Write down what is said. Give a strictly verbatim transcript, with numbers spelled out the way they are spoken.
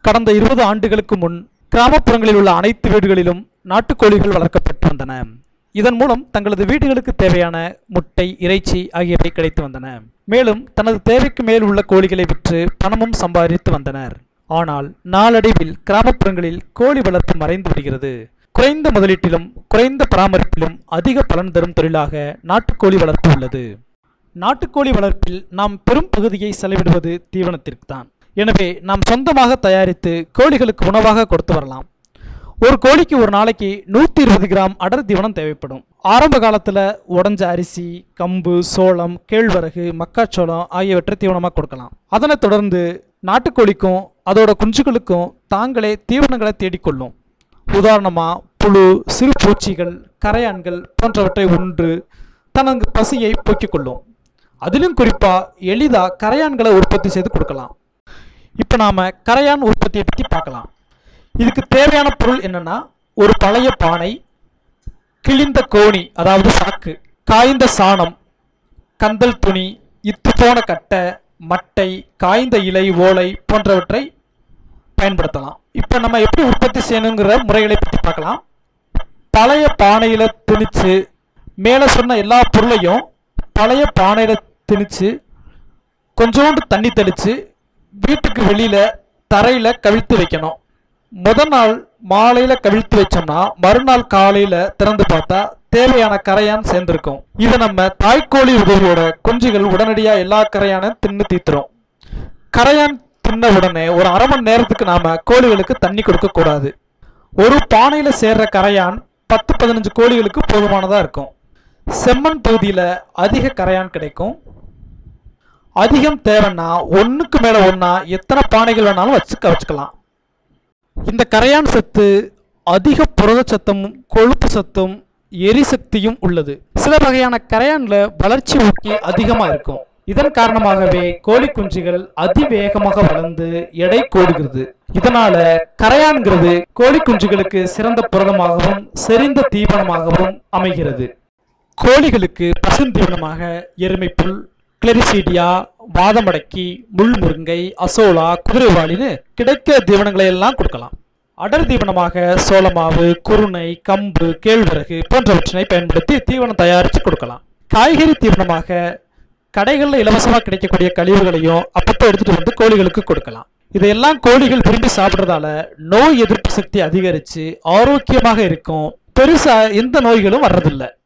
கடந்த இருபது ஆண்டுகளுக்கு முன் கிராமப்புறங்களில் உள்ள அனைத்து வீடுகளிலும் நாட்டுக்கோழிகள் வளர்க்கப்பட்டு வந்தன. இதன் மூலம் தங்களது வீடுகளுக்கு தேவையான முட்டை, இறைச்சி ஆகியவை கிடைத்து வந்தன. மேலும் தனது தேவைக்கு மேல் உள்ள கோழிகளை விற்று பணமும் சம்பாதித்து வந்தனர். ஆனால் நாளடைவில் கிராமப்புறங்களில் கோழி வளர்ப்பு மறைந்து வருகிறது. குறைந்த முதலீட்டிலும் குறைந்த பராமரிப்பிலும் அதிக பலன் தரும் தொழிலாக நாட்டுக்கோழி வளர்ப்பு உள்ளது. நாட்டுக்கோழி வளர்ப்பில் நாம் பெரும் பகுதியை செலவிடுவது தீவனத்திற்கு தான். எனவே நாம் சொந்தமாக தயாரித்து கோழிகளுக்கு உணவாக கொடுத்து வரலாம். ஒரு கோழிக்கு ஒரு நாளைக்கு நூற்றி இருபது கிராம் அடர் தீவனம் தேவைப்படும். ஆரம்ப காலத்தில் உடஞ்ச அரிசி, கம்பு, சோளம், கேழ்வரகு, மக்காச்சோளம் ஆகியவற்றை தீவனமாக கொடுக்கலாம். அதனைத் தொடர்ந்து நாட்டுக்கோழிக்கும் அதோட குஞ்சுகளுக்கும் தாங்களே தீவனங்களை தேடிக்கொள்ளும். உதாரணமாக புழு, சிறு பூச்சிகள், கரையான்கள் போன்றவற்றை உண்டு தனது பசியை போக்கிக் கொள்ளும். அதிலும் குறிப்பாக எளிதாக கரையான்களை உற்பத்தி செய்து கொடுக்கலாம். இப்போ நாம் கரையான் உற்பத்தியை பற்றி பார்க்கலாம். இதுக்கு தேவையான பொருள் என்னென்னா, ஒரு பழைய பானை, கிழிந்த கோணி அதாவது சாக்கு, காய்ந்த சாணம், கந்தல் துணி, இத்து போன கட்டை, மட்டை, காய்ந்த இலை, ஓலை போன்றவற்றை பயன்படுத்தலாம். இப்போ நம்ம எப்படி உற்பத்தி செய்யணுங்கிற முறைகளை பற்றி பார்க்கலாம். பழைய பானையில் திணிச்சு மேலே சொன்ன எல்லா பொருளையும் பழைய பானையில் திணிச்சு கொஞ்சோண்டு தண்ணி தெளித்து வீட்டுக்கு வெளியில் தரையில் கவிழ்த்து வைக்கணும். முதல் நாள் மாலையில் கவிழ்த்து வச்சோம்னா மறுநாள் காலையில் திறந்து பார்த்தா தேவையான கரையான் சேர்ந்துருக்கும். இதை நம்ம தாய்க்கோழி உதவியோட குஞ்சுகள் உடனடியாக எல்லா கரையானும் தின்னு தீத்துரும். கரையான் தின்ன உடனே ஒரு அரை மணி நேரத்துக்கு நாம் கோழிகளுக்கு தண்ணி கொடுக்கக்கூடாது. ஒரு பானையில் சேர்ற கரையான் பத்து பதினஞ்சு கோழிகளுக்கு போதுமானதாக இருக்கும். செம்மண் பகுதியில் அதிக கரையான் கிடைக்கும். அதிகம் தேவைன்னா ஒன்றுக்கு மேலே ஒன்றா எத்தனை பானைகள் வேணாலும் வச்சுக்க வச்சுக்கலாம். இந்த கரையான் சத்து அதிக புரதச்சத்தும் கொழுப்பு சத்தும் எரிசக்தியும் உள்ளது. சில வகையான கரையானில் வளர்ச்சி ஊக்கி அதிகமாக இருக்கும். இதன் காரணமாகவே கோழி குஞ்சுகள் அதிவேகமாக வளர்ந்து எடை கூடுகிறது. இதனால கரையான்கிறது கோழி குஞ்சுகளுக்கு சிறந்த புரதமாகவும் செறிந்த தீவனமாகவும் அமைகிறது. கோழிகளுக்கு பசுந்தீவனமாக எருமைப்புல், கிளரிசீடியா, வாதமடக்கி, முள்முருங்கை, அசோலா, குதிரைவாளின்னு கிடைக்கிற தீவனங்களை எல்லாம் கொடுக்கலாம். அடர் தீவனமாக சோளமாவு, குருணை, கம்பு, கேழ்வரகு போன்றவற்றினை பயன்படுத்தி தீவனம் தயாரித்து கொடுக்கலாம். காய்கறி தீவனமாக கடைகளில் இலவசமாக கிடைக்கக்கூடிய கழிவுகளையும் அப்பப்போ எடுத்துட்டு வந்து கோழிகளுக்கு கொடுக்கலாம். இதையெல்லாம் கோழிகள் விரும்பி சாப்பிட்றதால நோய் எதிர்ப்பு சக்தி அதிகரித்து ஆரோக்கியமாக இருக்கும். பெருசா எந்த நோய்களும் வர்றதில்லை.